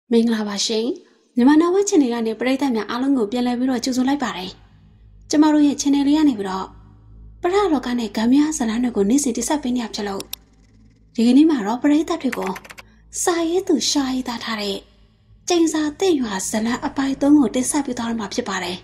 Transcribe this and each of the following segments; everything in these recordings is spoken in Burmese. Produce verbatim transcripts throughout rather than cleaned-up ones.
မင်္ဂလာပါရှင်မြန်မာနာဝက် channel ကနေပရိသတ်များအားလုံးကိုပြန်လည်ပြီးတော့ကြိုဆိုလိုက်ပါတယ်ကျမတို့ရဲ့ channel လေးကနေပြီးတော့ပရလောကနဲ့ဂမ်များဇလန်းတွေကိုနေ့စဉ်တင်ဆက်ပေးနေရဖြစ်လို့ဒီကနေ့မှာတော့ပရိသတ်တွေကိုစာရေးသူရှာရေးသားထားတဲ့ကျိန်စာတဲ့ရွာဇလန်းအပိုင်းသုံးကိုတင်ဆက်ပေးသွားမှာဖြစ်ပါတယ်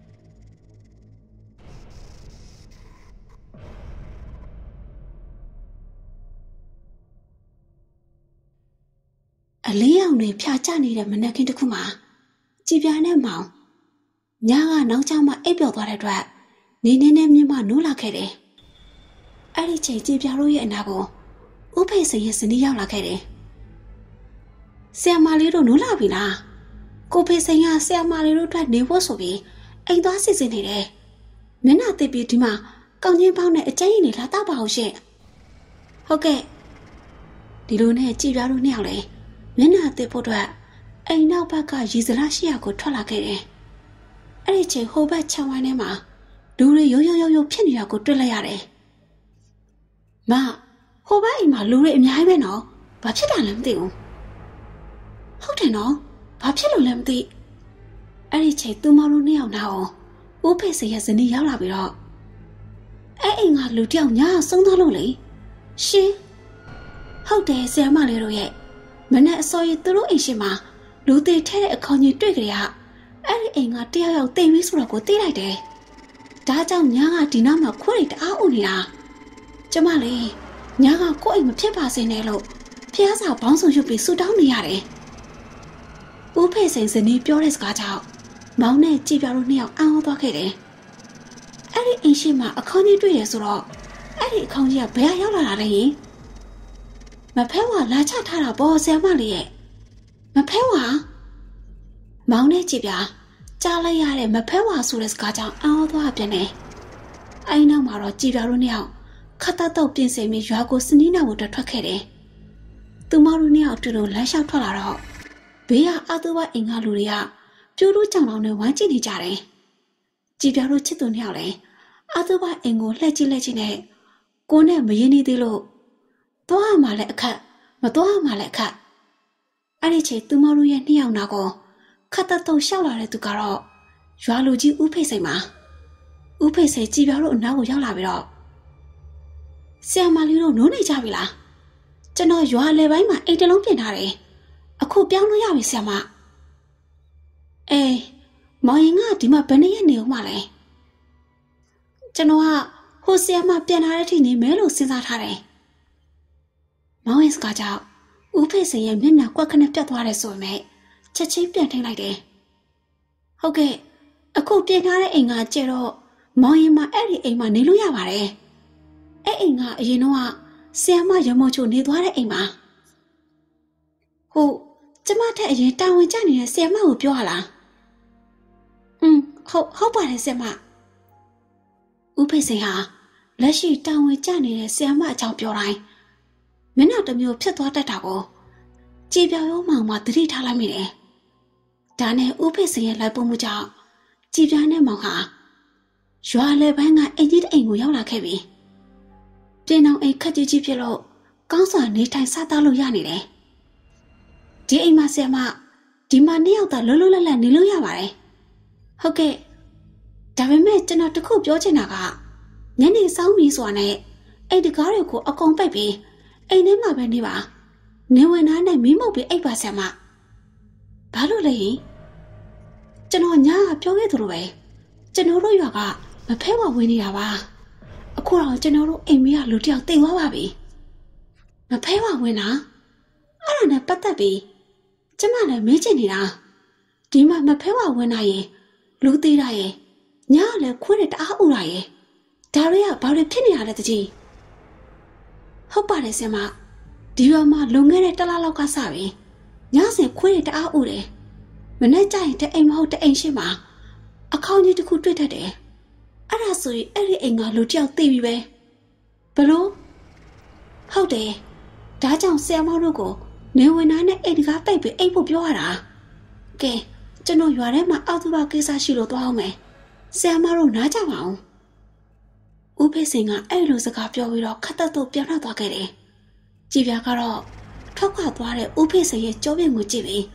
အလေးအောင်တွေဖြာချနေတဲ့မနက်ခင်းတစ်ခုမှာကြည်ပြားနဲ့မောင်ညကနောက်ကျမှအိပ်ပျော်သွားတဲ့အတွက်နေနေနဲ့မြင့်မနိုးလာခဲ့တယ်။အဲ့ဒီချိန်ကြည်ပြားတို့ရဲ့အနာကိုဥဖေစင်ရဲ့ဇနီးရောက်လာခဲ့တယ်။ဆရာမလေးတို့နိုးလာပြီလား။ကိုဖေစင်ကဆရာမလေးတို့အတွက်နေဖို့ဆိုပြီးအိမ်သွားစီစဉ်နေတယ်။မျက်နှာတစ်ပြီးဒီမှာကောင်းချင်းပေါင်းနဲ့အကျဉ်းရင်နေလာတော့ပါအောင်ရှင့်။ဟုတ်ကဲ့ဒီလိုနဲ့ကြည်ပြားတို့နှစ်ယောက်လည်းမျက်နှာတစ်ဖို့အတွက်အိမ်နောက်ဘက်ကရေစလားရှိရာကိုထွက်လာခဲ့တယ်။အဲ့ဒီချိန်ဟိုဘက်ချောင်းဝိုင်းထဲမှာလူတွေရိုးရိုးရိုးရိုးဖြစ်နေတာကိုတွေ့လိုက်ရတယ်။မဟိုဘက်အိမ်မှာလူတွေအများကြီးပဲနော်။ဘာဖြစ်တာလဲမသိဘူး။ဟုတ်တယ်နော်။ဘာဖြစ်လို့လဲမသိ။အဲ့ဒီချိန်သူမတို့နှစ်ယောက်နောက်ဦးဖေစရဲ့ဇနီးရောက်လာပြီးတော့အဲ့အိမ်ကလူတယောက်ညာဆုံးသွားလို့လေ။ရှင်ဟုတ်တယ်ဆရာမလေးတို့ရဲ့မနဲ့အစော်ရီသူတို့အိမ်ရှိမှာလူသေးထဲတဲ့အခေါင်ကြီးတွေ့ကြရအဲ့ဒီအိမ်ကတယောက်ယောက်တိမ်ပြီးဆိုတော့ကိုသိလိုက်တယ်။ဒါကြောင့်ညာကဒီနောက်မှာခွေးတွေတအားအုပ်နေတာ။ကျမလေးညာကကိုယ့်အိမ်မဖြစ်ပါစေနဲ့လို့ဖျားစာဘောင်းစုံရွတ်ပြီးဆူတောင်းနေရတယ်။ဦးဖေစိန်ဇနီးပြောတဲ့စကားကြောင့်မောင်နဲ့ကြည်ပြတို့နှစ်ယောက်အံ့ဩသွားခဲ့တယ်။အဲ့ဒီအိမ်ရှိမှာအခေါင်ကြီးတွေ့ရဆိုတော့အဲ့ဒီအခေါင်ကြီးကဘယ်ရောက်လာတာလဲယင်မဖဲဝါလာချထားတာပေါ့ဆရာမလေးရဲ့မဖဲဝါမောင်နဲ့ကြည်ပြကြားလိုက်ရတဲ့မဖဲဝါဆိုတဲ့စကားကြောင့်အော်သွားပြန်နေအိမ်နောက်မှာတော့ကြည်ပြတို့နှစ်ယောက်ခတ်တတ်တော့ပြင်ဆင်ပြီးရွာကိုစနီးနာကိုထွက်ခဲ့တယ်သူမတို့နှစ်ယောက်တူတူလမ်းလျှောက်ထွက်လာတော့ဘေးကအတူဝအိမ်ကလူတွေကပြိုးတို့ကြောင်တောင်နဲ့ဝမ်းကျင်နေကြတယ်ကြည်ပြတို့ချစ်သူနှစ်ယောက်လည်းအတူဝအိမ်ကိုလှည့်ကြည့်လက်ကြည့်နဲ့ကိုနဲ့မရင်းနေသေးလို့သွားမှလည်းအခက်မသွားမှလည်းအခက်အဲ့ဒီချိန်သူမတို့ရဲ့နှစ်ယောက်နာကိုခတ်တတ်တော့ရှောက်လာတဲ့သူကတော့ရွာလူကြီးဦးဖေးစိန်မှာဦးဖေးစိန်ကြည်ပြတို့အနားကိုရောက်လာပြီးတော့ဆရာမလေးတို့နိုးနေကြပြီလားကျွန်တော်ရွာလေပိုင်းမှာအိမ်တလုံးပြင်ထားတယ်အခုပြောင်းလို့ရပြီဆရာမအေးမောင်ရင်ကဒီမှာဘယ်နှစ်ရက်နေဦးမှလဲကျွန်တော်ကဟိုဆရာမပြန်လာတဲ့အထိနေမဲလို့စဉ်းစားထားတယ်မောင်ရဲ့စကားကြောင့်ဦးဖေစင်ရဲ့မျက်နှာကွက်ခနဲ့ပြတ်သွားတယ်ဆိုပေမဲ့ချက်ချင်းပြန်ထိန်လိုက်တယ်။ဟုတ်ကဲ့အခုပြင်ထားတဲ့အိမ်ကကျတော့မောင်ရင်မအဲ့ဒီအိမ်မှာနေလို့ရပါတယ်။အဲ့အိမ်ကအရင်တော့ဆရာမရမုံချိုနေသွားတဲ့အိမ်ပါ။ဟုတ်ကျမထက်အရင်တာဝန်ကျနေတဲ့ဆရာမကိုပြောရလား။อืมဟုတ်ဟုတ်ပါတယ်ဆရာမ။ဦးဖေစင်ဟာလက်ရှိတာဝန်ကျနေတဲ့ဆရာမအကြောင်းပြောတိုင်းမင်းတို့တမျိုးဖြစ်သွားတတ်တာကိုကြည်ပြောင်ရောမောင်မှသတိထားလိုက်မိတယ်။ဒါနဲ့ဦးဖေစင်ရဲ့လိုက်ပုံမှုကြောင့်ကြည်ပြောင်နဲ့မောင်ဟာရွာလေပိုင်းကအိမ်ကြီးတအိမ်ကိုရောက်လာခဲ့ပြီ။ပြင်အောင်အိမ်ခက်ကြီးကြီးဖြစ်လို့ကောင်းစွာနေထိုင်စားသားလို့ရနေတယ်။ဒီအိမ်မှာဆရာမဒီမှာနှစ်ယောက်သာလွတ်လွတ်လပ်လပ်နေလို့ရပါတယ်။ဟုတ်ကဲ့ဒါပေမဲ့ကျွန်တော်တခုပြောချင်တာကညနေစောင်းပြီးဆိုတာနဲ့အိမ်တကားတွေကိုအကုန်ပိတ်ပြီးအိမ်ထဲမှာပဲနေပါနေဝင်သားနဲ့မီးမုတ်ပြီးအိပ်ပါဆရာမဘာလို့လဲကျွန်တော်ညာကပြောခဲ့သလိုပဲကျွန်တော်တို့ရွာကမဖဲဝဝင်နေတာပါအခုတော့ကျွန်တော်တို့အိမ်မီးကလူတယောက်တိတ်သွားပါပြီမဖဲဝဝင်တာအဲ့ဒါနဲ့ပတ်သက်ပြီးကျမလည်းမေးချင်နေတာဒီမှာမဖဲဝဝင်တာရင်လူသေးတာရင်ညာကလည်းခွေးတွေတအားဥတာရင်ဒါတွေကဘာတွေဖြစ်နေရလဲတကြီးဟုတ်ပါတယ်ဆရာမဒီရွာမှာလုံခဲ့တဲ့တလားလောက်ကစပြီညစဉ်ခွေးတွေတအားဥတယ်မနေ့ကျရင်တအိမ်မဟုတ်တအိမ်ရှိမှာအခေါင်ကြီးတစ်ခုတွေ့တတ်တယ်အဲ့ဒါဆိုရင်အဲ့ဒီအိမ်ကလူတယောက်သိပြီပဲဘလို့ဟုတ်တယ်ဒါကြောင့်ဆရာမတို့ကိုနေဝင်သားနဲ့အိမ်တကားပိတ်ပြီးအိမ်ဖို့ပြောရတာကဲကျွန်တော်ရွာထဲမှာအောက်သူဘကိစ္စရှိလို့သွားအောင်မယ်ဆရာမတို့နားကြပါအောင်ဦးဖေးစင်ကအဲ့လိုစကားပြောပြီးတော့ခတ်တက်တော့ပြောင်းထွက်သွားခဲ့တယ်။ကြည်ပြားကတော့ထွက်ခွာသွားတဲ့ဦးဖေးစင်ရဲ့ကြောပြင်ကိုကြည့်ပြီး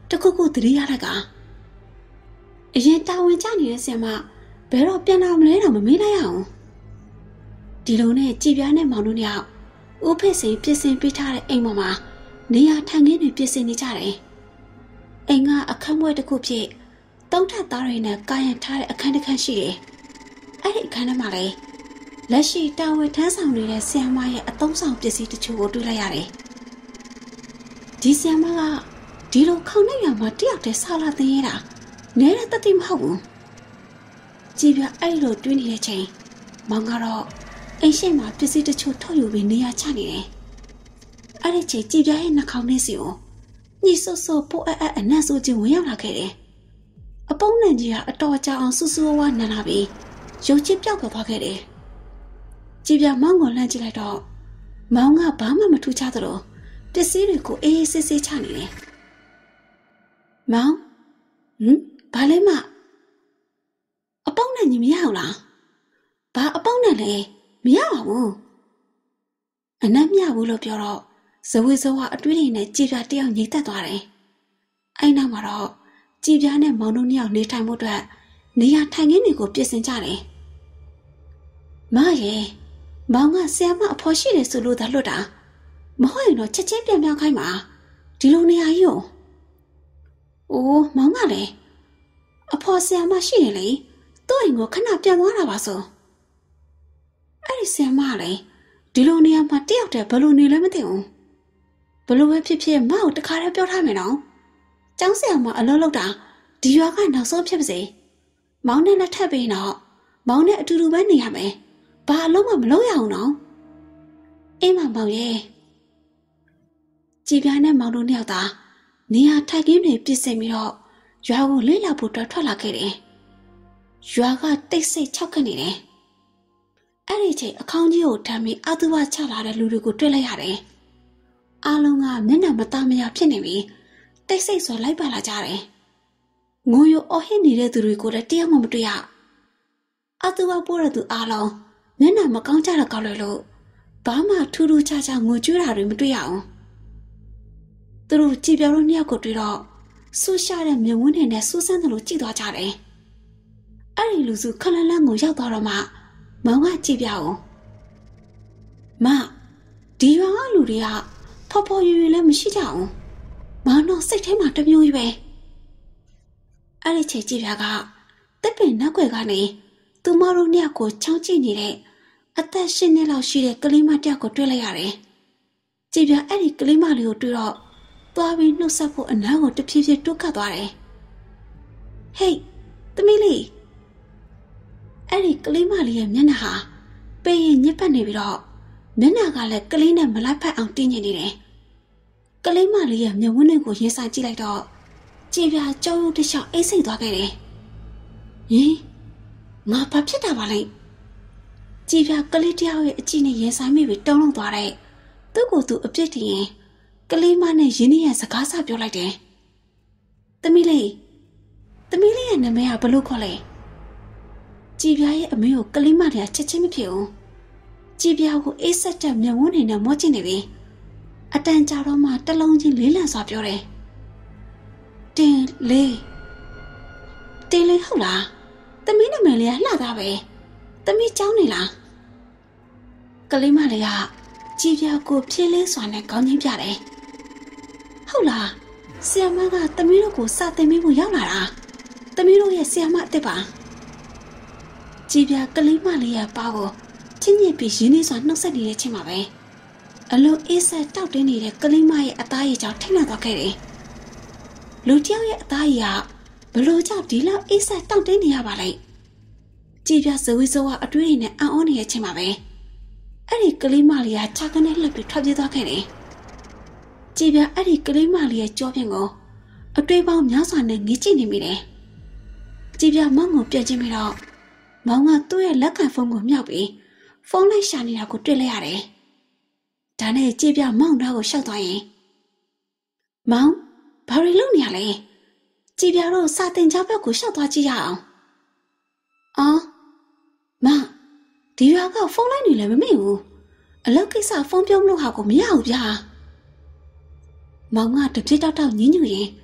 တခုခုသတိရတာကအရင်တာဝန်ကျနေတဲ့ဆရာမဘယ်တော့ပြန်လာမလဲတော့မမေးလိုက်အောင်ဒီလိုနဲ့ကြည်ပြားနဲ့မောင်တို့ညဦးဖေစိန်ပြစ်စင်ပေးထားတဲ့အိမ်ပေါ်မှာနေရာထိုင်ခင်းတွေပြစ်စင်နေကြတယ်အိမ်ကအခန်းပွဲတစ်ခုဖြစ်သုံးထပ်သားတွေနဲ့ကာယံထားတဲ့အခန်းတစ်ခန်းရှိတယ်အဲ့ဒီအခန်းထဲမှာလည်းလက်ရှိတာဝန်ထမ်းဆောင်နေတဲ့ဆရာမရဲ့အသုံးဆောင်ပစ္စည်းတချို့ကိုတွေ့လိုက်ရတယ်ဒီဆရာမကဒီလိုခေါင်းနဲ့ရမှာတယောက်တည်းဆလာသိရတာနဲတဲ့တတိမဟုတ်ဘူးကြည်ပြအဲ့လိုတွင်းနေတဲ့ချိန်မောင်ကတော့အိမ်ရှိမှာပစ္စည်းတချို့ထုတ်ယူပြီးနေရာချနေတယ်အဲ့ဒီချိန်ကြည်ပြရဲ့နှာခေါင်းနဲ့စီကိုညှိဆုပ်ဆုပ်ပို့အပ်အပ်အနက်ဆိုးချင်းဝင်ရောက်လာခဲ့တယ်အပုံးနဲ့ကြီးကအတော်ကြာအောင်ဆူဆူဝါးနန်လာပြီးရုပ်ချစ်ပြောက်သွားခဲ့တယ်ကြည်ပြမောင်ကိုလှမ်းကြည့်လိုက်တော့မောင်ကဘာမှမထူးခြားသလိုပစ္စည်းတွေကိုအေးအေးဆေးဆေးချနေတယ်မောင်ဟမ်ဘာလဲမအပေါင်းနဲ့ညီမရအောင်လားဘာအပေါင်းနဲ့လဲမရပါဘူးအနက်မြဘူးလို့ပြောတော့ဇဝေဇဝအတွေးတွေနဲ့ကြည်ပြတယောက်ညိတ်သက်သွားတယ်အဲ့နောက်မှာတော့ကြည်ပြနဲ့မောင်တို့နှစ်ယောက်နေထိုင်မှုအတွက်နေရာထိုင်ခင်းတွေကိုပြင်ဆင်ကြတယ်မရဲ့မောင်ကဆရာမအဖော်ရှိတယ်ဆိုလို့သာလွတ်တာမဟုတ်ရင်တော့ချက်ချင်းပြန်ပြောင်းခိုင်းပါဒီလိုနေရာကြီးကိုအိုးမောင်ကလည်းအဖော်ဆရာမရှိတယ်လေသူ့အိမ်ကိုခဏပြန်သွားတာပါဆိုအဲ့ဒီဆရာမလည်းဒီလိုနေရာမှာတယောက်တည်းဘယ်လိုနေလဲမသိဘူးဘယ်လိုပဲဖြစ်ဖြစ်မောင်တခါတည်းပြောထားမယ်နော်ကျောင်းဆရာမအလုပ်လုပ်တာဒီရွာကနောက်ဆုံးဖြစ်ပါစေမောင်နဲ့လက်ထပ်ပြီးတော့မောင်နဲ့အတူတူပဲနေရမယ်ဘာအလုံးမမလုပ်ရအောင်နော်အေးမမောင်ရဲ့ကြည်ပြားနဲ့မောင်တို့နှစ်ယောက်သာနေရာထိုင်ခင်းတွေပြစ်စင်ပြီးတော့ရွာကိုလေးလာဖို့ထွက်လာခဲ့တယ်ရွာကတိတ်ဆိတ်ခြောက်ခတ်နေတယ်အဲ့ဒီချိန်အခေါင်းကြီးကိုထမ်းပြီးအတူဝချလာတဲ့လူတွေကိုတွေ့လိုက်ရတယ်အားလုံးကမျက်နှာမသားမရဖြစ်နေပြီးတိတ်ဆိတ်စွာလိုက်ပါလာကြတယ်ငိုရိုအော်ဟစ်နေတဲ့သူတွေကိုလည်းတရားမှမတွေ့ရအတူဝပိုးတဲ့သူအားလုံးမျက်နှာမကောင်းကြတော့ကောက်လို့လို့ဘာမှထူးထူးခြားခြားငိုကြွေးတာတွေမတွေ့ရအောင်သူတို့ကြည်ပြောလို့နှစ်ယောက်ကိုတွေ့တော့ဆူရှာတဲ့မြဝန်းတွေနဲ့ဆူဆန်းတယ်လို့ကြည့်သွားကြတယ်အဲ့ဒီလူစုခလန်းလန်းကိုရောက်သွားတော့မှမောင်ကကြည့်ပြအောင်မဒီရွာကလူတွေကဖော်ဖော်ရွရွလည်းမရှိကြအောင်မောင်တော့စိတ်ထဲမှာတမျိုးကြီးပဲအဲ့ဒီချိန်ကြည့်ပြကတက်ပင်နောက်ွယ်ကနေသူမတို့နှစ်ယောက်ကိုချောင်းကြည့်နေတဲ့အသက်ရှစ်နှစ်လောက်ရှိတဲ့ကလေးမတယောက်ကိုတွေ့လိုက်ရတယ်ကြည့်ပြအဲ့ဒီကလေးမလေးကိုတွေ့တော့သွားပြီးနှုတ်ဆက်ဖို့အနားကိုတဖြည်းဖြည်းတိုးကပ်သွားတယ်ဟေးသမီးလေးအဲ့ဒီကလေးမလေးရဲ့မျက်နှာဟာပေးရင်ညစ်ပတ်နေပြီးတော့မျက်နှာကလည်းကလေးနဲ့မလိုက်ဖက်အောင်တင်းညစ်နေတယ်ကလေးမလေးရဲ့မျက်ဝန်းတွေကိုရင်ဆိုင်ကြည့်လိုက်တော့ကြည်ပြာကြောက်ရွံ့တခြားအိတ်ဆိတ်သွားခဲ့တယ်ဟင်ငါဘာဖြစ်တာပါလဲကြည်ပြာကလေးတယောက်ရဲ့အကြည့်နဲ့ရင်ဆိုင်မိပြီးတုံးလုံးသွားတဲ့သူ့ကိုယ်သူအပြစ်တင်ရင်ကလေးမနဲ့ရင်းနှီးရစကားစပြောလိုက်တယ်သမီးလေးသမီးလေးရဲ့နာမည်ကဘလို့ခေါ်လဲကြည်ပြာရဲ့အမေကိုကလေးမတွေကချက်ချင်းမဖြစ်ဘူးကြည်ပြာကိုအေးဆက်တဲ့မျက်ဝန်းတွေနဲ့မော့ကျင်နေပြီအတန်ကြာတော့မှတလုံးချင်းလေးလံစွာပြောတယ်တင်လေးတင်လေးဟုတ်လားသမီးနာမည်လေးကလှတာပဲသမီးကြောင်းနေလားကလေးမလေးကကြည်ပြာကိုဖြင်းလေးစွာနဲ့ခေါင်းချင်းပြတယ်ဟုတ်လားဆီယမကသမီးတို့ကိုစာသင်ပေးဖို့ရောက်လာတာသမီးတို့ရဲ့ဆီယမအစ်စ်ပါကြည်ပြာကလေးမလေးရဲ့ပါကိုချင်းညစ်ပြီးရင်းနှီးစွာနှုတ်ဆက်နေတဲ့ချိန်မှာပဲအလိုအေးဆက်တောက်တင်းနေတဲ့ကလေးမရဲ့အသားရည်ကြောင့်ထိတ်လန့်သွားခဲ့တယ်လူတယောက်ရဲ့အသားရည်ကဘလို့ကြောင့်ဒီလောက်အေးဆက်တောက်တင်းနေရပါလဲကြည်ပြာဇဝေဇဝအတွေးတွေနဲ့အံ့ဩနေတဲ့ချိန်မှာပဲအဲ့ဒီကလေးမလေးကခြားကနေလှပ်ပြီးထွက်ပြေးသွားခဲ့တယ်ကြည်ပြအဲ့ဒီကလေးမလေးရဲ့ကြောပြင်ကိုအတွေးပေါင်းများစွာနဲ့ငေးကြည့်နေမိတယ်ကြည်ပြမောင်ကိုပြန်ကြည့်ပြီးတော့မောင်ကသူ့ရဲ့လက်ခံဖုန်းကိုမြှောက်ပြီးဖုန်းလိုက်ရှာနေတာကိုတွေ့လိုက်ရတယ်ဒါနဲ့ကြည်ပြမောင်သားကိုရှောက်သွားရင်မောင်ဘာတွေလုပ်နေရလဲကြည်ပြတော့စာတင်ကြောက်ဘက်ကိုရှောက်သွားကြည့်ရအောင်အော်မဒီရွာကဖုန်းလိုက်နေလည်းမမေ့ဘူးအလုပ်ကိစ္စဖုန်းပြောမလို့ဟာကိုမရဘူးဗျာမောင်ကတပြစ်တောက်တောက်ညင်းညူရင်ကြ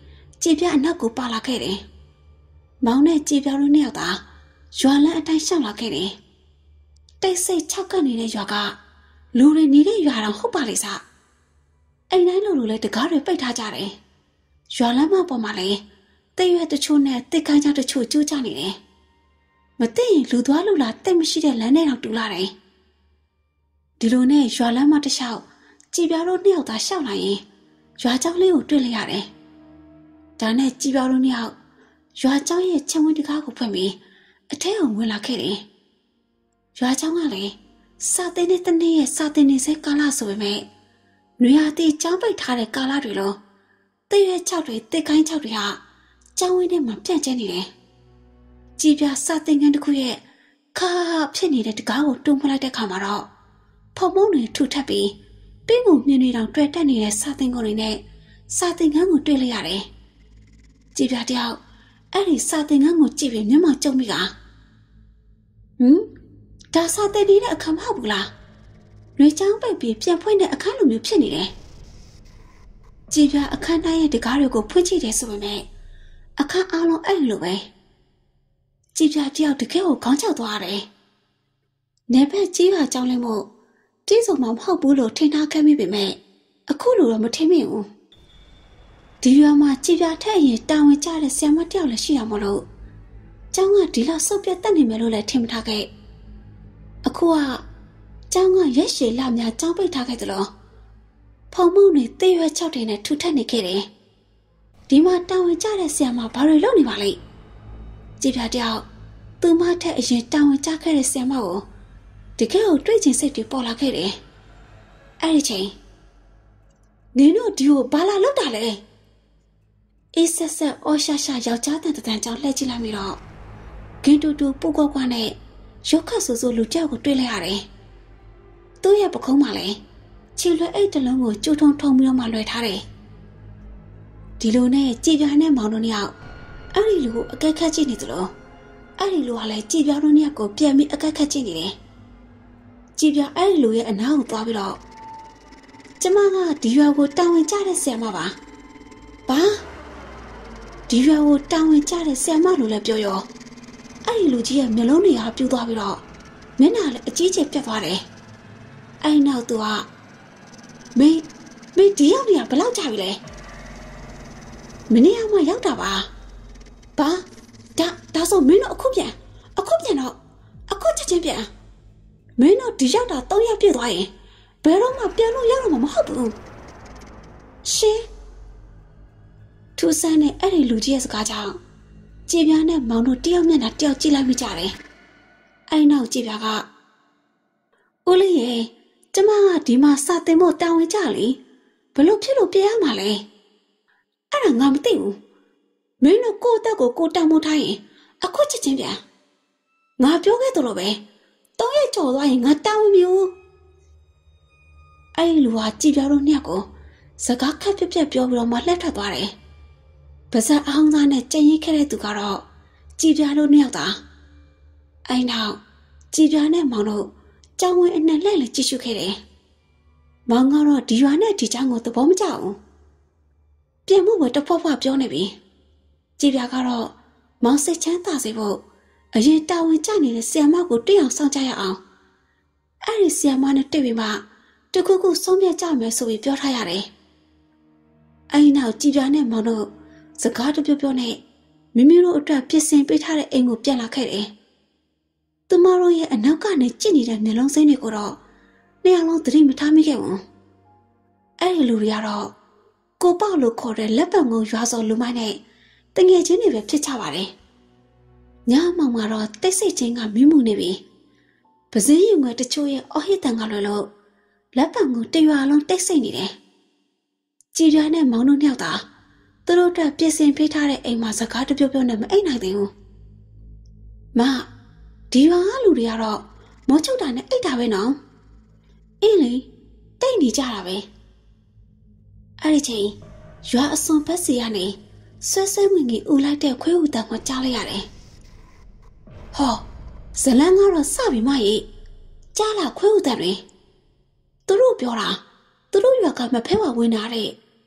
ကြည်ပြအနောက်ကိုပါလာခဲ့တယ်။မောင်နဲ့ကြည်ပြတို့နှစ်ယောက်သာရွာလမ်းအတိုင်းရှောင်လာခဲ့တယ်။တိတ်ဆိတ်ခြောက်ကပ်နေတဲ့ရွာကလူတွေနေတဲ့ရွာတော့ဟုတ်ပါလေစား။အိမ်တိုင်းလူလူလည်းတကားတွေပိတ်ထားကြတယ်။ရွာလမ်းမပေါ်မှာလည်းတိတ်ရွက်တချို့နဲ့တိတ်ခိုင်းကြတချို့ကျိုးကြနေတယ်။မသိရင်လူသွားလူလာတိတ်မရှိတဲ့လမ်းနဲ့တော့တူလာတယ်။ဒီလိုနဲ့ရွာလမ်းမတစ်လျှောက်ကြည်ပြတို့နှစ်ယောက်သာရှောက်လာရင်ရွာเจ้าလေးကိုတွေ့လိုက်ရတယ်။ဒါနဲ့ကြည်ပြတို့နှစ်ယောက်ရွာเจ้าရဲ့ခြံဝင်းတကားကိုဖွင့်ပြီးအထဲကိုဝင်လာခဲ့တယ်။ရွာเจ้าကလည်းစာတင်တဲ့တနေ့ရဲ့စာတင်နေစေကာလဆိုပေမဲ့နွေရာသီကျောင်းပိတ်ထားတဲ့ကာလတွေလိုတိတ်ရွက်ချောက်တွေတိတ်ခိုင်းချောက်တွေဟာကျောင်းဝင်းထဲမှာပြန့်ကျဲနေတယ်။ကြည်ပြစာတင်ခန်းတစ်ခုရဲ့ခါဖြစ်နေတဲ့တကားကိုတွန်းပလိုက်တဲ့ခါမှာတော့ဖုံမုံတွေထူထပ်ပြီးပြင်းမှုမြင်နေတောင်တွေ့တက်နေတဲ့စာတင်ကုန်တွေနဲ့စာတင်ခန်းကိုတွေ့လိုက်ရတယ်။ကြည်ပြတယောက်အဲ့ဒီစာတင်ခန်းကိုကြည့်ပြီးမျက်မှောက်ကျုံမိကဟမ်ဒါစာတင်နေတဲ့အခါမဟုတ်ဘူးလား။ရွေချောင်းပိတ်ပြီးပြန်ဖွင့်တဲ့အခန်းလိုမျိုးဖြစ်နေတယ်။ကြည်ပြအခန်းတိုင်းရဲ့တကားတွေကိုဖွင့်ကြည့်တယ်ဆိုပေမဲ့အခန်းအားလုံးအဲ့လိုပဲ။ကြည်ပြတယောက်တကယ်ကိုခေါင်းချောက်သွားတယ်။နေဘက်ကြီးပါကြောင်းလဲမို့တိစုံမှမဟုတ်ဘူးလို့ထင်ထားခဲ့မိပေမဲ့အခုလိုတော့မထင်မိဘူး။ဒီရွာမှာကြည်ပြထက်ရင်တာဝန်ကျတဲ့ဆရာမတယောက်လည်းရှိရမလို့ကျောင်းကဒီလောက်စုပ်ပြတ်တက်နေမယ်လို့လည်းထင်မထားခဲ့။အခုကကျောင်းကရက်ရှည်လများကျောင်းပိတ်ထားခဲ့သလိုဖုံမုံတွေတေးရွက်ချောက်တွေနဲ့ထူထပ်နေခဲ့တယ်။ဒီမှာတာဝန်ကျတဲ့ဆရာမဘာတွေလုပ်နေပါလိမ့်။ကြည်ပြတယောက်သူမထက်အရင်တာဝန်ကျခဲ့တဲ့ဆရာမကိုတကယ်ကိုတွေ့ချင်စိတ်တွေပေါ်လာခဲ့တယ်။အဲ့ဒီချိန်နင်တို့ဒီကိုဘာလာလောက်တာလဲ။အေးဆက်ဆက်အော်ရှာရှာယောက်ျားတန်တန်ကြောင့်လှည့်ကြည့်လိုက်ပြီးတော့ဂင်းတူတူပူကွာကွာနဲ့ရုပ်ခတ်ဆူဆူလူတယောက်ကိုတွေ့လိုက်ရတယ်။သူ့ရဲ့ပခုံးမှာလည်းခြေလွှဲအိတ်တလုံးကိုကျူထုံထုံပြီးတော့မှလွှဲထားတယ်။ဒီလိုနဲ့ကြည်ပြားနဲ့မောင်တို့နှစ်ယောက်အဲ့ဒီလူကိုအကဲခတ်ကြည့်နေသလိုအဲ့ဒီလူကလည်းကြည်ပြားတို့နှစ်ယောက်ကိုပြန်ပြီးအကဲခတ်ကြည့်နေတယ်။ကြည်ပြအဲ့ဒီလူရဲ့အနားကိုသွားပြီးတော့ကျမကဒီရွာကိုတာဝန်ကျတဲ့ဆရာမပါ။ဘာဒီရွာကိုတာဝန်ကျတဲ့ဆရာမလို့လည်းပြောရောအဲ့ဒီလူကြီးရဲ့မျက်လုံးတွေဟာပြူသွားပြီးတော့မျက်နှာလည်းအကြီးကျယ်ပြတ်သွားတယ်။အဲ့နောက်သူကမင်းမင်းဒီရောက်နေရဘယ်လောက်ကြာပြီလဲ။မနေ့ကမှရောက်တာပါ။ဘာဒါဒါဆိုမင်းတို့အခုပြန်အခုပြန်တော့အခုချက်ချင်းပြန်မင်းတို့ဒီရောက်တာသုံးရက်ပြည့်သွားရင်ဘယ်တော့မှပြန်လို့ရတော့မှာမဟုတ်ဘူးရှင်ထူဆန်းနဲ့အဲ့ဒီလူကြီးရဲ့စကားကြောင့်ကြည်ပြားနဲ့မောင်တို့တယောက်မျက်နှာတယောက်ကြည့်လိုက်မိကြတယ်အဲ့နောက်ကြည်ပြားကဦးလေးရေကျမကဒီမှာစာတင်ဖို့တာဝန်ကြလေဘလို့ဖြစ်လို့ပြန်ရမှာလဲအဲ့ဒါငါမသိဘူးမင်းတို့ကိုယ့်အသက်ကိုကိုယ်တန်မိုးထားရင်အခုချက်ချင်းပြန်ငါပြောခဲ့သလိုပဲတောင်းရကြော်သွားရင်ငါတာဝန်မျိုးအဲ့ဒီလူဟာကြည်ပြားတို့နှစ်ယောက်ကိုစကားခက်ပြက်ပြက်ပြောပြီးတော့မှလှက်ထွက်သွားတယ်။ပါဇက်အောင်သားနဲ့ကြင်ရင်ခဲ့တဲ့သူကတော့ကြည်ပြားတို့နှစ်ယောက်သာအဲ့နောက်ကြည်ပြားနဲ့မောင်တို့ကြောင်ဝင်အနှံ့လှည့်လှည့်ကြည့်ရှုခဲ့တယ်။မောင်ကတော့ဒီရွာနဲ့ဒီချောင်းကိုသဘောမကျဘူး။ပြန်မှုကိုတဖွားဖွားပြောနေပြီ။ကြည်ပြားကတော့မောင်စိတ်ချမ်းသာစေဖို့အရင်တာဝန်ကျနေတဲ့ဆီယမကိုတွေ့အောင်စောင့်ကြရအောင်။အဲ့ဒီဆီယမနဲ့တွေ့ပြီးမှတခုခုဆုံးဖြတ်ကြမယ်ဆိုပြီးပြောထားရတယ်။အဲ့နောက်ကြည်ပြားနဲ့မောင်တို့စကားတပြောပြောနဲ့မိမိတို့အတွက်ပြင်ဆင်ပေးထားတဲ့အိမ်ကိုပြန်လာခဲ့တယ်။သူမတို့ရဲ့အနောက်ကနေကြည့်နေတဲ့မျက်လုံးစိမ်းတွေကိုတော့နှစ်ယောက်လုံးသတိမထားမိခဲ့ဘူး။အဲ့ဒီလူတွေကတော့ကိုပေါက်လို့ခေါ်တဲ့လက်ပတ်ငုံရွာစော်လူမိုင်းနဲ့တငယ်ချင်းတွေပဲဖြစ်ကြပါတယ်။ညမောင်မှာတော့တိတ်ဆိတ်ချင်းကမိမှုနေပြီ။ပစည်းယူငွေတချို့ရဲ့အော်ဟစ်တန်ကလွယ်လို့လက်ပံကိုတရွာလုံးတိတ်ဆိတ်နေတယ်။ကြည်ပြားနဲ့မောင်တို့နှစ်ယောက်သာသူတို့အတွက်ပြင်ဆင်ပေးထားတဲ့အိမ်မှာစကားတပြောပြောနဲ့မအိပ်နိုင်သေးဘူး။မဒီရွာကလူတွေကတော့မောချုပ်တာနဲ့အိပ်တာပဲနော်။အင်းလေတိတ်နေကြတာပဲ။အဲ့ဒီချိန်ရွာအစွန်ဘက်စီကနေဆွဲဆွဲငင်ငင်ဦးလိုက်တဲ့ခွေးဦးတန်ကိုကြားလိုက်ရတယ်။ဟောဇလန်းကတော့စပြီမရဲ့ကြားလာခွေးဦးတန်တွေသူတို့ပြောတာသူတို့ရွာကမဖဲဝဝင်တာတဲ့င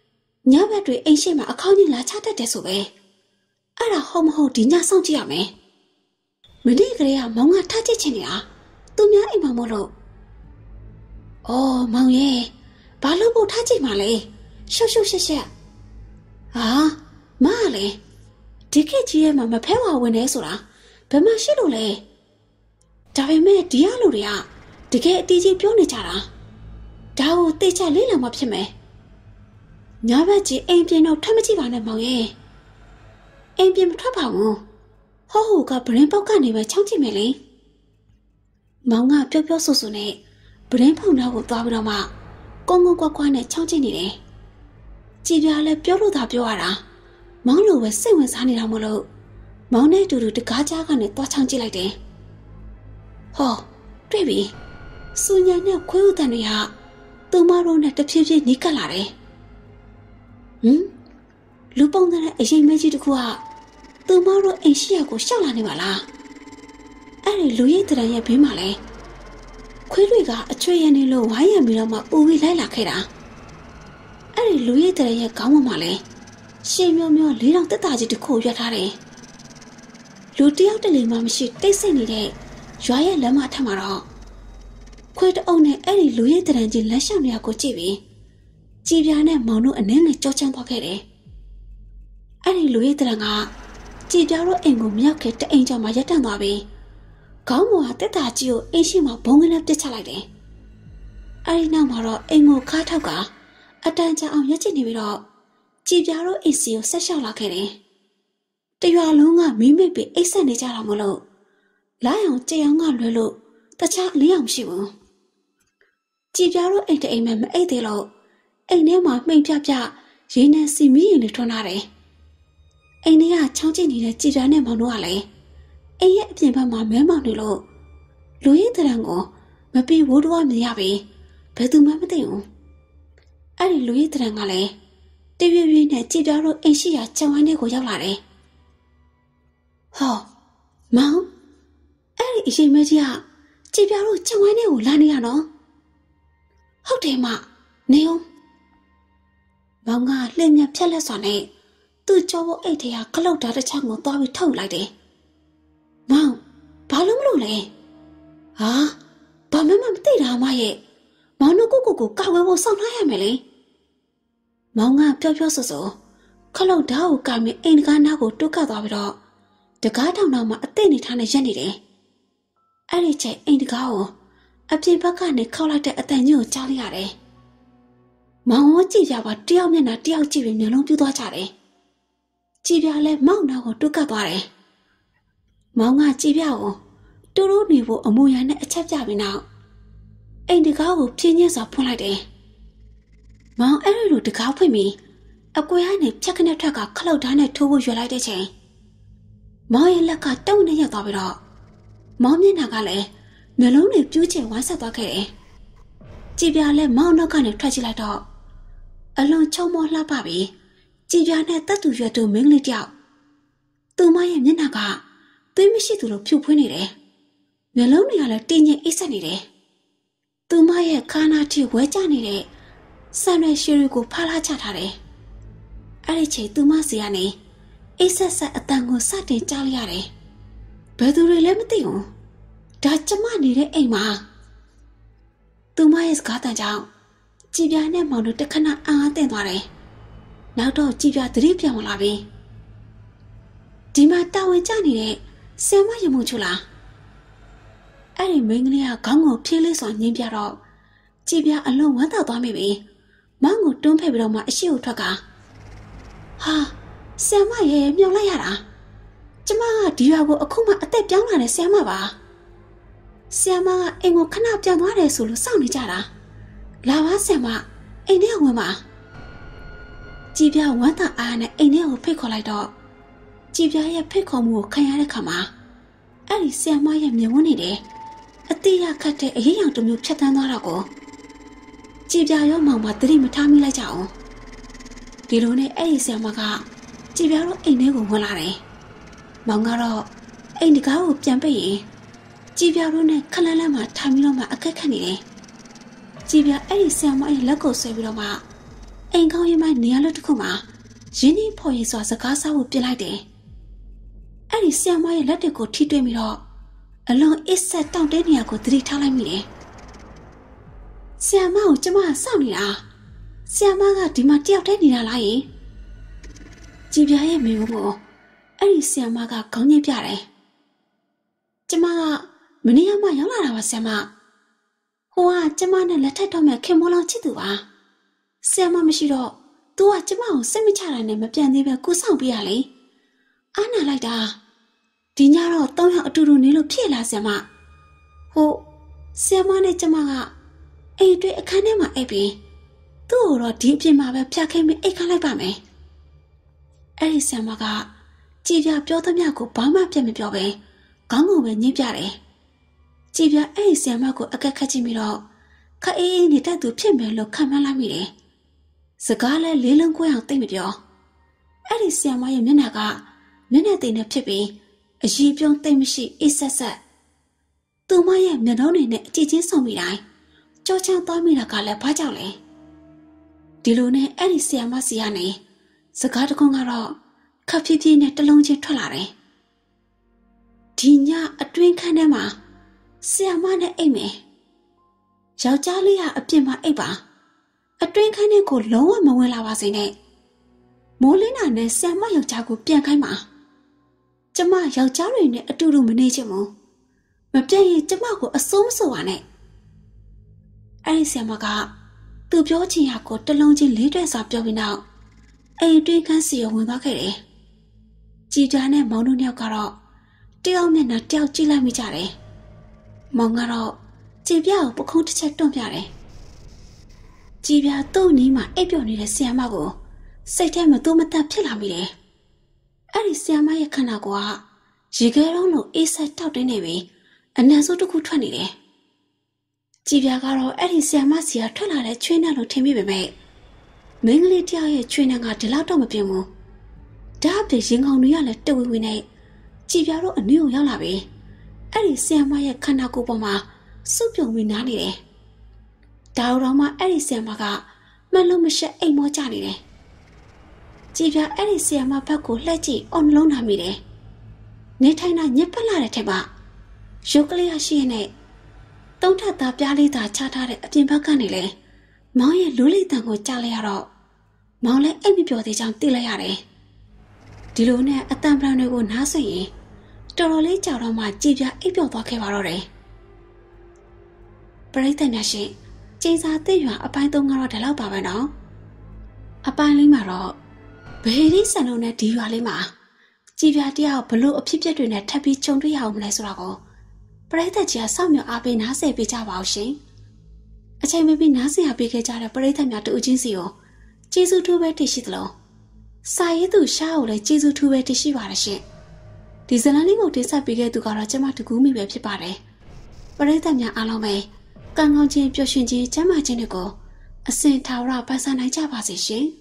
ညဘက်တွေအိမ်ရှိမှာအခေါင်းကြီးလာချတတ်တယ်ဆိုပဲအဲ့ဒါဟုတ်မဟုတ်ဒီညစောင့်ကြည့်ရမယ်မနေ့ကလေးကမောင်ကထားကြည့်ချင်နေတာသူများအိမ်မှာမို့လို့အော်မောင်ရဲ့ဘာလို့ပို့ထားကြည့်မှလဲရှုပ်ရှုပ်ရှက်ရှက်ဟာမလေဒီခေတ်ကြီးရဲ့မှာမဖဲဝါဝင်နေဆိုတာဘယ်မှရှိလို့လဲဒါပေမဲ့ဒီအလူတွေကတကယ်အတီးကြီးပြောနေကြတာဒါကိုသိချလေးလာမှဖြစ်မယ်ညဘက်ကြီးအိမ်ပြင်တော့ထပ်မကြည့်ပါနဲ့မောင်ရဲ့အိမ်ပြင်မထွက်ပါဘူးဟောဟိုကဗရင်ပေါက်ကနေပဲချောင်းကြည့်မယ်လေမောင်ကပျော့ပျော့ဆူဆူနဲ့ဗရင်ဖုန်နောက်ကိုသွားပြီးတော့မှကုန်းကုန်းကွာကွာနဲ့ချောင်းကြည့်နေတယ်ကြည်ပြားလဲပြောလို့သာပြောရတာမောင်လိုပဲစိတ်ဝင်စားနေတာမလို့မောင်နဲ့တူတူတကားကြားကနေသွားချောင်းကြည့်လိုက်တယ်ဟောတွေ့ပြီစူညာနဲ့ခွေးဥတန်တွေကသူမတို့နဲ့တဖြည်းဖြည်းနီးကပ်လာတယ်ဟမ်လူပုံတဲ့အရင်မဲကြီးတခုကသူမတို့အိမ်ရှိရကိုရှောက်လာနေပါလားအဲ့ဒီလူရိတ်တရံရဲ့ဘေးမှာလဲခွေးတွေကအချွေရနေလို့ဝိုင်းရံပြီးတော့မှပူပြီးလိုက်လာခဲ့တာအဲ့ဒီလူရိတ်တရံရဲ့ခေါင်းပေါ်မှာလဲရှင်းမျောမျောလေးတောင်တက်တာကြီးတခုရွက်ထားတယ်လူတယောက်တလေမှမရှိတိတ်ဆိတ်နေတဲ့ရွာရဲ့လမ်းမထက်မှာတော့ခွေးတအုပ်နဲ့အဲ့ဒီလူရိတ်တရံကြီးလက်ရှောက်နေရကိုကြည့်ပြီးကြည်ပြားနဲ့မောင်တို့အနှင်းငယ်ကြောချမ်းသွားခဲ့တယ်အဲ့ဒီလူရိတ်တရံကကြည်ပြားတို့အိမ်ကိုမြောက်ခဲ့တအိမ်ကျော်မှာရက်တန့်သွားပြီးခေါင်းပေါ်ကတက်တာကြီးကိုအိမ်ရှိမှာဘုံကနဲ့ပစ်ချလိုက်တယ်အဲ့ဒီနောက်မှာတော့အိမ်ကိုခါထောက်ကအတန်ကြာအောင်ရက်ချစ်နေပြီးတော့ကြည်ပြားတို့အိမ်စီကိုဆက်လျှောက်လာခဲ့တယ်တရွာလုံးကမီးမိတ်ပြီးအိတ်ဆက်နေကြတာမလို့လာအောင်ကြည်အောင်ကလွယ်လို့တခြားအလေးအောင်မရှိဘူးကြည်ပြားတို့အိမ်တအိမ်မဲ့မအိတ်သေးလို့အိမ်ထဲမှာမှိန်ပြပြရင်းနဲ့စီမီးရင်တွေထွန်းထားတယ်အိမ်ထဲကချောင်းကျနေတဲ့ကြည်ပြားနဲ့မောင်တို့ကလည်းအိမ်ရဲ့အပြင်ဘက်မှာမဲမောင်နေလို့လူရင်းတရံကိုမပြေဝိုးတော့မရပြီဘယ်သူမှမသိဘူးအဲ့ဒီလူရင်းတရံကလည်းတရွေ့ရွေ့နဲ့ကြည်ပြားတို့အိမ်ရှိရာခြံဝိုင်းထဲကိုရောက်လာတယ်ဟောမောင်အဲ့ဒီအရင်မဲကြီးကကြည်ပြားတို့ခြံဝိုင်းထဲကိုလာနေရနော်ဟုတ်တယ်မနေအောင်မောင်ကလှည့်မြက်ဖြက်လက်စွာနဲ့သူ့ကြောအိတ်ထဲကခလုတ်ဓာတ်တစ်ချောင်းကိုသွားပြီးထုတ်လိုက်တယ်မောင်ဘာလို့မလို့လဲဟာဘာမှမသိတာမရဲ့မောင်တို့ကိုကိုကိုကောက်ဝဲဖို့စောင့်ထားရမယ်လေမောင်ကပျော့ပျော့ဆူဆူခလုတ်ဓာတ်ကိုကင်ပြီးအိမ်တကားနားကိုတွတ်ကပ်သွားပြီးတော့တကားထောင်ထောင်မှာအသိနေထားနဲ့ရက်နေတယ်အဲ့ဒီချိန်အိမ်တကားကိုအပြင်ဘက်ကနေခောက်လိုက်တဲ့အတန်ကြီးကိုကြားလိုက်ရတယ်မောင်ကကြည့်ကြပါတယောက်မျက်နှာတယောက်ကြည့်ပြီးမျက်လုံးပြူးသွားကြတယ်ကြည်ပြားလဲမောင်နာကိုတွတ်ကပ်သွားတယ်မောင်ကကြည်ပြားကိုတူတူနေဖို့အမူအရာနဲ့အချက်ပြပြီးနောက်အိမ်တကားကိုပြင်းညက်စွာဖွင့်လိုက်တယ်မောင်အဲ့ဒီလိုတကားဖွင့်ပြီးအကွေကနေဖြက်ခနဲ့ထွက်ကခလုတ်ဓာတ်နဲ့ထိုးဖို့ရွယ်လိုက်တဲ့ချိန်မောင်ရဲ့လက်ကတုံးနဲ့ရက်သွားပြီးတော့မောင်မျက်နှာကလည်းမျက်လုံးတွေပြူးချင်ဝမ်းဆက်သွားခဲ့တယ်ကြည်ပြားလဲမောင်နောက်ကနေထွက်ကြည့်လိုက်တော့အလွန်ချုံမောလှပပြီးကြည်ပြားနဲ့တက်တူရွယ်တူမင်းလေးတယောက်သူမရဲ့မျက်နှာကသွေးမရှိသူလိုဖြူဖွေးနေတယ်မျက်လုံးတွေကလည်းတင်းကျပ်အိပ်ဆက်နေတယ်သူမရဲ့ခါနာထိဝဲကျနေတဲ့ဆန်ရွှေရှည်တွေကိုဖားလာချထားတယ်အဲ့ဒီချိန်သူမစီကနေအိပ်ဆက်ဆက်အတန်ကိုစတင်ကြားလိုက်ရတယ်ဘယ်သူတွေလဲမသိဘူးဒါကျမနေတဲ့အိမ်မှာသူမရဲ့စကားတန်ကြောင့်ကြည်ပြားနဲ့မောင်တို့တခဏအံ့အားသင့်သွားတယ်နောက်တော့ကြည်ပြားသတိပြောင်းလာပြီဒီမှာတာဝန်ကျနေတဲ့ဆင်မရမှုချူလားအဲ့ဒီမိန်းကလေးကခေါင်းကိုဖြေးလေးစွာညှင်းပြတော့ကြည်ပြားအလုံးဝမ်းသာသွားမိပြီမောင်ကိုတွန်းဖက်ပြီးတော့မှအရှိကိုထွက်ကဟာဆင်မရဲ့မြုံလိုက်ရတာကျမကဒီရွာကိုအခုမှအသက်ပြောင်းလာတဲ့ဆင်မပါဆင်မကအိမ်ကိုခဏပြန်သွားတယ်ဆိုလို့စောင့်နေကြတာလာပါဆင်မအိမ်ထဲဝင်ပါကြည်ပြားဝမ်းသာအားနဲ့အိမ်ထဲကိုဖိတ်ခေါ်လိုက်တော့ကြည်ပြားရဲ့ဖိတ်ခေါ်မှုကိုခံရတဲ့ခါမှာအဲ့ဒီဆင်မရဲ့မျက်ဝန်းနေတယ်အတိရခတ်တဲ့အရေးအယံတစ်မျိုးဖြတ်တန်းသွားတော့ကိုကြည်ပြားရောမောင်မသတိမထားမိလိုက်ကြအောင်ဒီလိုနဲ့အဲ့ဒီဆင်မကကြည်ပြားတို့အိမ်ထဲကိုဝင်လာတယ်မောင်ကတော့အိမ်တကားကိုပြန်ပိတ်ရင်ကြည်ပြားတို့နဲ့ခလန်းလန်းမှာထိုင်ပြီးတော့မှအခက်ခတ်နေတယ်ကြည်ပြားအဲ့ဒီဆင်မရဲ့လက်ကိုဆွဲပြီးတော့မှအိမ်ကောင်းရင်မိုင်းနေရာလို့တခုမှာရင်းနှီးဖော်ရည်စွာစကားစားဖို့ပြလိုက်တယ်။အဲ့ဒီဆီယမရဲ့လက်တွေကိုထိတွေ့ပြီးတော့အလွန်အစ်ဆက်တောင့်တဲနေရာကိုသတိထားလိုက်မိတယ်။ဆီယမကိုကျမစောင့်နေတာဆီယမကဒီမှာတယောက်တည်းနေတာလားယင်ကြည်ပြားရဲ့မိဘကိုအဲ့ဒီဆီယမကခေါင်းညှိပြတယ်။ကျမကမနေ့ကမှရောက်လာတာပါဆီယမဟိုကကျမနဲ့လက်ထပ်တော့မဲ့ခင်မောလောင်ချစ်သူပါဆီယမမရှိတော့ तू ကကျမကိုစိတ်မချတာနဲ့မပြန်သေးပဲကိုဆောင်ပြရလေအားနာလိုက်တာဒီညတော့သုံးယောက်အတူတူနေလို့ဖြစ်လာဆီယမဟုတ်ဆီယမနဲ့ကျမကအိမ်တွေ့အခန်းထဲမှာအိပ်ပြီးသူ့ကိုတော့ဒီအပြင်မှာပဲဖျက်ခိုင်းပြီးအိတ်ခါလိုက်ပါမယ်အဲ့ဒီဆီယမကကြည်ပြပြောသမျှကိုဘာမှပြတ်မပြောပဲခေါင်းကိုပဲညှိပြတယ်ကြည်ပြအဲ့ဒီဆီယမကိုအကက်ခတ်ကြည့်ပြီးတော့ခအေးအေးနေတတ်သူဖြစ်မယ်လို့ခံမှန်းလိုက်မိတယ်စကားလဲလေးလုံးကိုအောင်သိမပြောအဲ့ဒီဆီယမရဲ့မျက်နှာကမျက်နှာသိနေဖြစ်ပြီးအရည်ပြုံးသိမမရှိအေးဆက်ဆက်သူမရဲ့မျက်နှာတွေနဲ့အကြည့်ချင်းဆောင်မိတိုင်းကြောချမ်းသွားမိတာကလည်းဘာကြောင့်လဲဒီလိုနဲ့အဲ့ဒီဆီယမစီကနေစကားတခုကတော့ခပ်ဖြည်းဖြည်းနဲ့တလုံးချင်းထွက်လာတယ်ဒီညအတွင်းခန်းထဲမှာဆီယမနဲ့အိတ်မယ်ယောက်ျားလေးကအပြင်မှာအိတ်ပါအတွင်းခန်းထဲကိုလုံးဝမဝင်လာပါစေနဲ့မိုးလင်းတာနဲ့ဆီယမယောက်ျားကိုပြန်ခိုင်းပါကျမယောက်ျားတွေနဲ့အတူတူမနေချင်ဘူးမပြည့်ရင်ကျမကိုအစိုးမဆိုပါနဲ့အဲ့ဒီဆီယမကသူပြောချင်ရကိုတလုံးချင်းလေးတွဲစွာပြောပြီးနောက်အိမ်တွင်းခန်းစီကိုဝင်သွားခဲ့တယ်ကြည်ပြားနဲ့မောင်တို့နှစ်ယောက်ကတော့တယောက်မျက်နှာတယောက်ကြည့်လိုက်မိကြတယ်မောင်ကတော့ကြည်ပြားကိုပခုံးတစ်ချက်တွန့်ပြတယ်ကြည်ပြားသူ့နီးမှာအိပ်ပျော်နေတဲ့ဆီယမကိုစိတ်ထဲမှာသူ့မတတ်ဖြစ်လာမိတယ်အဲ့ဒီဆီယမရဲ့ခန္ဓာကိုယ်ကရေခဲလုံးလိုအေးဆက်တောက်တင်းနေပြီးအနံဆိုးတစ်ခုထွက်နေတယ်ကြည်ပြားကတော့အဲ့ဒီဆီယမစီကထွက်လာတဲ့ချွေးနှံလို့ထင်မိပေမဲ့မင်းကလေးတယောက်ရဲ့ချွေးနှံကဒီလောက်တော့မပြင်းဘူးဒါအပြင်ရင်ကောင်တွေကလည်းတဝီဝီနဲ့ကြည်ပြားတို့အနည်းကိုရောက်လာပြီအဲ့ဒီဆီယမရဲ့ခန္ဓာကိုယ်ပေါ်မှာစုပ်ပြုံပြီးနားနေတယ်ဒါတော့မှအဲ့ဒီဆီယမကမလုံးမရှက်အိမ်မောကြနေတယ်ကြည်ပြားအဲ့ဒီဆီယမဘက်ကိုလှည့်ကြည့်အော်နှလုံးနာမိတယ်နေထိုင်တာညစ်ပတ်လာတဲ့ထက်မှာရုပ်ကလေးရရှိရဲ့သုံးထပ်သားပြားလေးသာချထားတဲ့အပြင်ဘက်ကနေလေမောင်ရဲ့လူးလိတန်ကိုကြားလိုက်ရတော့မောင်လည်းအိမ်မပြောသေးချောင်းသိလိုက်ရတယ်ဒီလိုနဲ့အတန်ပရံတွေကိုနားဆွရင်တော်တော်လေးကြောက်တော့မှကြည်ပြအိပ်ပျော်သွားခဲ့ပါတော့တယ်ပရိသတ်များရှင်ကျင်းစာသိရွာအပိုင်းသုံးကတော့ဒီလောက်ပါပဲနော်အပိုင်းလေးမှာတော့ဘယ်ဒီဆန်လုံးနဲ့ဒီရွာလေးမှာကြည်ပြတယောက်ဘလို့အဖြစ်အပျက်တွေနဲ့ထပ်ပြီးကြုံတွေ့ရအောင်မလဲဆိုတော့ပရိသတ်ကြီးကစောင့်မျှော်အားပေးနားဆင်ပေးကြပါအောင်ရှင်အချိန်မပြီးနားဆင်အားပေးခဲ့ကြတဲ့ပရိသတ်များတူအချင်းစီကိုကျေးဇူးထူးပဲတင်ရှိသလိုစာရေးသူရှားကိုလည်းကျေးဇူးထူးပဲတင်ရှိပါတယ်ရှင်ဒီဇလန်လေးကိုတင်ဆက်ပေးခဲ့သူကတော့ကျမတကူးမိပဲဖြစ်ပါတယ်ပရိသတ်များအားလုံးပဲကံကောင်းခြင်းပျော်ရွှင်ခြင်းကျန်းမာခြင်းတွေကိုအစဉ်ထာဝရပန်းစားနိုင်ကြပါစေရှင်